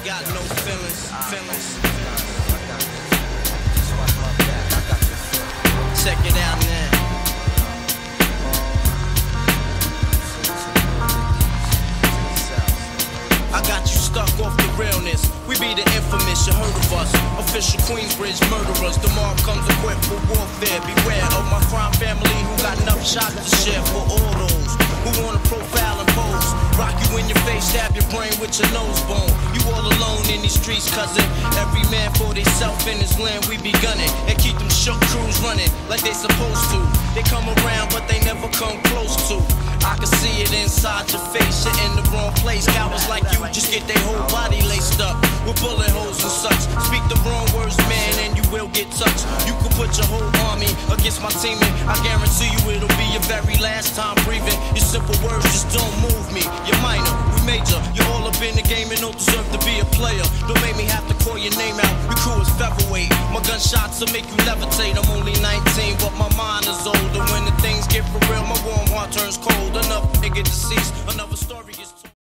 got no feelings. Check it out now. I got you stuck off the realness. We be the infamous, you heard of us. Official Queensbridge murderers. The mob comes equipped for warfare. Beware of my crime family who got enough shots to share for all those who wanna profile and pose. Rock you in your face, stab your brain with your nose bone. You all alone in these streets, cousin. Every man for theyself in his land, we be gunning. And keep them shook crews running like they supposed to. They come around, but they never come close to. I can see it inside your face, you're in the wrong place. Cowards like you just get their whole body laced up with bullet holes and such. Speak the wrong words, man, and you will get touched. You could put your whole army against my team, and I guarantee you it'll be your very last time breathing. Your simple words just don't move me. You're minor, we major. You're all up in the game and don't deserve to be a player. Don't make me have to call your name out. Your crew is featherweight. My gunshots will make you levitate. I'm only 19, but my mind is older. When the things get for real, my warm heart turns cold. Another nigga deceased, another story is